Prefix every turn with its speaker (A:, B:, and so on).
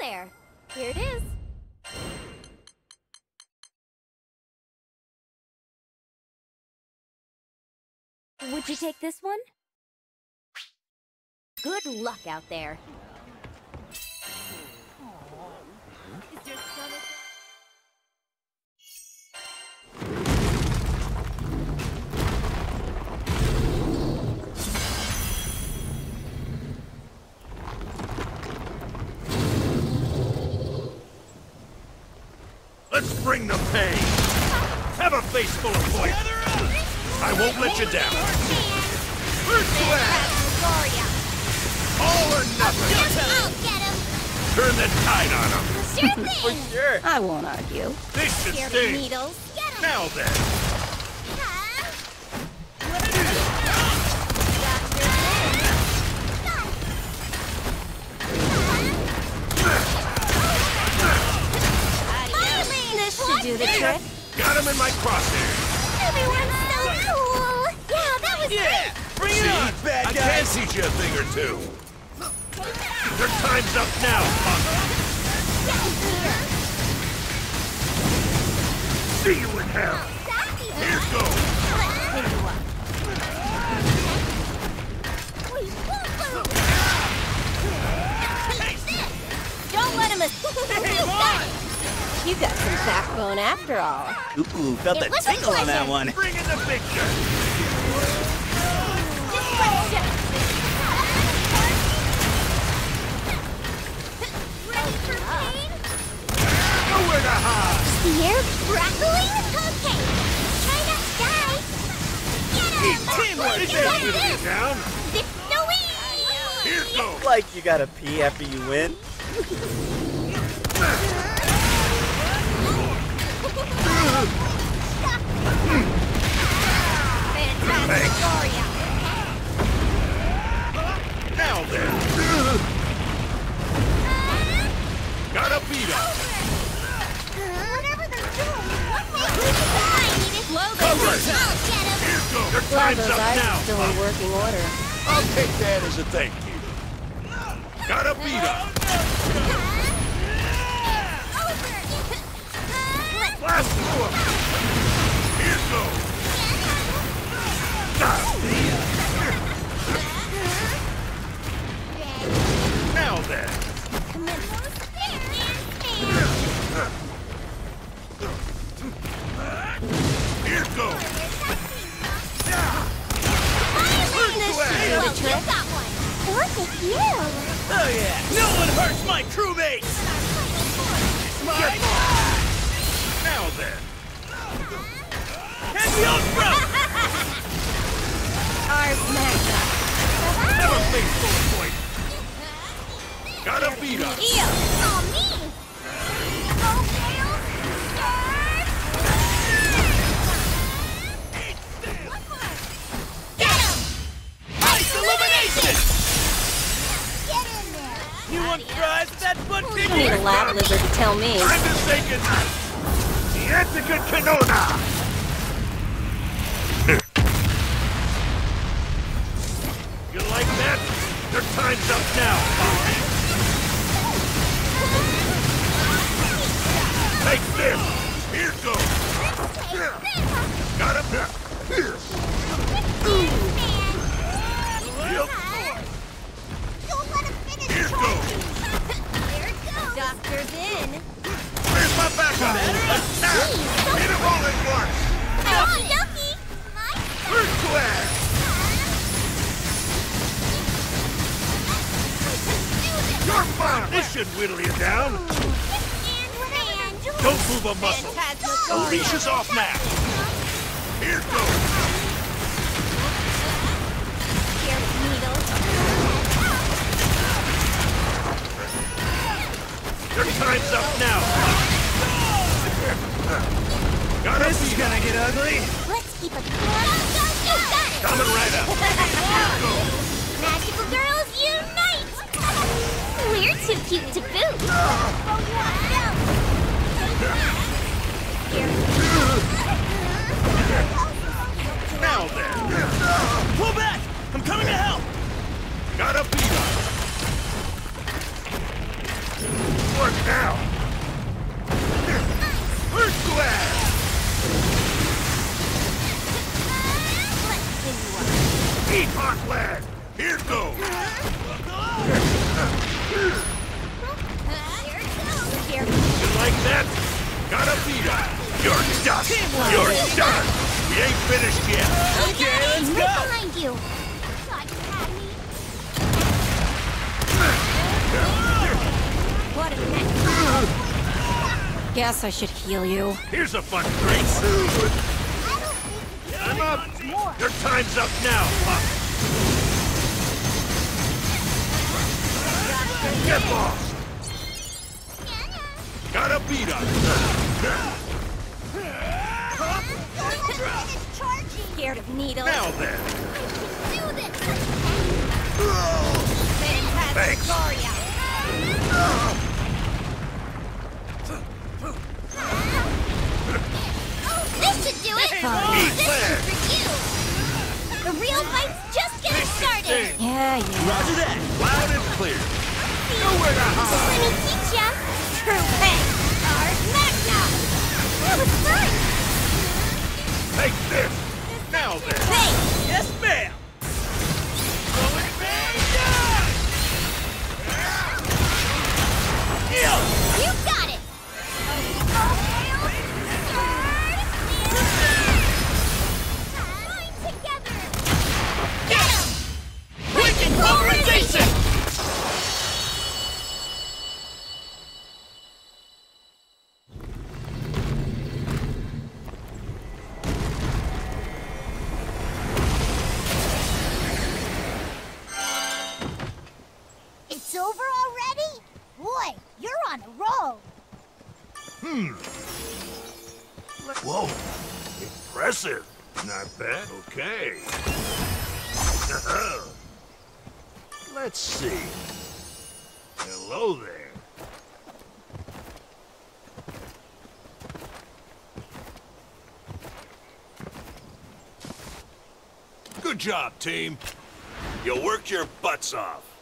A: there. Here it is. Would you take this one? Good luck out there. Is your stomach...
B: Let's bring the pain! Have a face full of poison! I won't let you down! First sweat! All or nothing!
A: I'll get him!
B: Turn the tide on them!
A: Sure thing!
C: For sure.
D: I won't argue.
B: This should
A: Scared of
B: sting!
A: needles. Get him!
B: Now then!
A: This should do the trick.
B: Got him in my crosshairs!
A: Everyone's so cool! Yeah, that was
C: Yeah! Bring it on, bad
B: I
C: guy!
B: can teach you a thing or two! Your time's up now, punk! See you in hell! Here goes!
A: Don't let him You got some backbone after all.
C: Ooh, felt
A: It
C: the
A: was a
C: tickle on that
A: pleasure.
C: one.
B: Bring in the big gun!
A: Ready for pain?
B: Nowhere to hide!
A: The air crackling? Okay. Try not to die. Get him!
B: Teamwork!
A: It's
B: They
A: like
B: will
A: this.
B: get down!
A: It's no way!
B: Here goes!
C: Like you gotta pee after you win.
A: Fantastic!
B: Now then! Gotta beat him!
A: Whatever they're doing,
B: Cover it.
A: I'll get him!
B: Here goes! Your
D: Glad
B: time's
D: those
B: up
D: eyes
B: now!
D: are still in working order.
B: I'll take that as a thank you. Gotta beat him! Blast through him! Here goes! Now then! Here goes!
C: Oh yeah! No one hurts my crewmates! Mine!
B: Now then!
C: And we all front!
B: Have a face full of poison! Gotta beat him!
C: Ice illumination! You want fries with that butt
D: You don't need a
C: figure?
D: lab lizard to tell me.
B: Time to say goodnight! Sientica Canona! You like that? Your time's up now, punk! Take this! Here goes! Got him! Yep. Here goes!
A: Doctor's in.
B: Where's my backup? Attack! Hit him all at once!
A: Ducky!
B: First class! You're fine! This should whittle you down! Don't move a muscle! The leash is off now! Here goes! Your time's up now! Gotta
C: This is
B: beat
C: gonna
B: him.
C: get ugly.
A: Let's keep it going.
B: Coming right up! Here goes!
A: Magical girls unite! We're too cute to boot.
B: Now then!
C: Pull back! I'm coming to help!
B: Gotta beat him! Work Start now! First blast! Eat hot lead! Here goes! You like that? Gotta beat up! You're done! You're done! We ain't finished yet!
C: Okay, let's go!
A: Behind you. Thought you had me.
D: What a mess. Guess I should heal you.
B: Here's a fun drink! I'm up! Your time's up now, Pup! Get lost! Gotta beat up!
D: Scared of needles.
B: Now then!
A: Do this.
B: Thanks!
A: This should do it.
B: Eat
A: This
B: lead!
A: is for you. The real fight's just getting started.
D: Yeah.
C: Roger that!
B: Loud and clear! Nowhere to hide!
A: Let me teach ya. True pain. Ars Magna. That was fun.
B: Take this! Now then!
A: Hey,
C: Yes, ma'am! Going down! Yeah!
A: you got it. Together. Get him.
C: Breaking pulverization!
A: It's over already? Boy, you're on a roll.
B: Whoa! Impressive! Not bad. Okay. Let's see. Hello there. Good job, team. You worked your butts off.